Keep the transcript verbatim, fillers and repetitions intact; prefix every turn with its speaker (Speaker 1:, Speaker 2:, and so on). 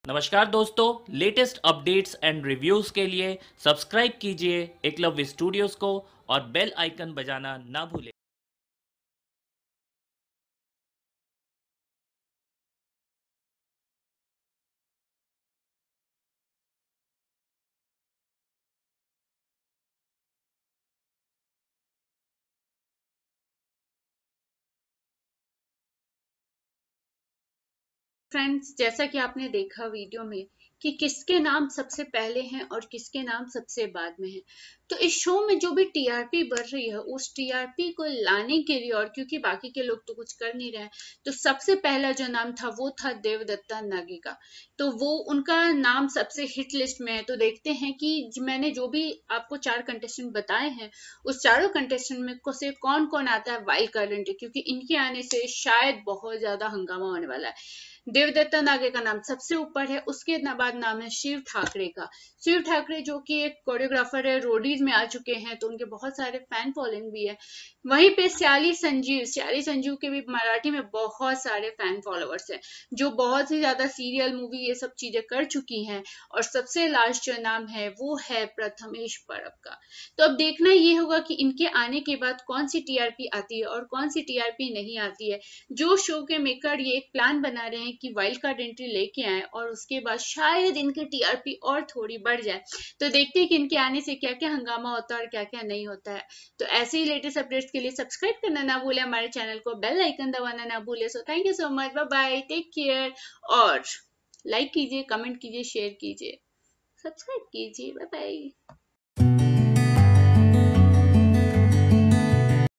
Speaker 1: नमस्कार दोस्तों, latest updates and reviews के लिए सब्सक्राइब कीजिए एकलव्य स्टूडियोज को और बेल आइकन बजाना ना भूलें।
Speaker 2: फ्रेंड्स, जैसा कि आपने देखा वीडियो में कि किसके नाम सबसे पहले हैं और किसके नाम सबसे बाद में हैं। तो इस शो में जो भी टीआरपी बढ़ रही है उस टीआरपी को लाने के लिए, और क्योंकि बाकी के लोग तो कुछ कर नहीं रहे हैं, तो सबसे पहला जो नाम था वो था देवदत्ता नागी का। तो वो उनका नाम सबसे हिट लिस्ट में है। तो देखते हैं कि ज- मैंने जो भी आपको चार कंटेस्टेंट बताए हैं उस चारों कंटेस्टेंट में को से कौन कौन आता है वाइल्ड कार्ड एंट्री, क्योंकि इनके आने से शायद बहुत ज्यादा हंगामा होने वाला है। देवदत्ता नागे का नाम सबसे ऊपर है, उसके न- बाद नाम है शिव ठाकरे का। शिव ठाकरे जो कि एक कोरियोग्राफर है, रोडीज में आ चुके हैं, तो उनके बहुत सारे फैन फॉलोइंग भी है। वहीं पे सियाली संजीव सियाली संजीव के भी मराठी में बहुत सारे फैन फॉलोअर्स हैं, जो बहुत ही ज्यादा सीरियल मूवी ये सब चीजें कर चुकी हैं। और सबसे लास्ट जो नाम है वो है प्रथमेश परब का। तो अब देखना ये होगा कि इनके आने के बाद कौन सी टीआरपी आती है और कौन सी टीआरपी नहीं आती है। जो शो के मेकर ये एक प्लान बना रहे हैं कि वाइल्ड कार्ड एंट्री लेके आए और उसके बाद शायद इनकी टीआरपी और थोड़ी बढ़ जाए। तो देखते हैं कि इनके आने से क्या क्या हंगामा होता है और क्या क्या नहीं होता है। तो ऐसे ही लेटेस्ट अपडेट्स के लिए सब्सक्राइब करना ना भूले, हमारे चैनल को बेल आइकन दबाना ना भूले। So thank you so much, bye bye, take care. और लाइक कीजिए, कमेंट कीजिए, शेयर कीजिए, सब्सक्राइब कीजिए। Bye bye.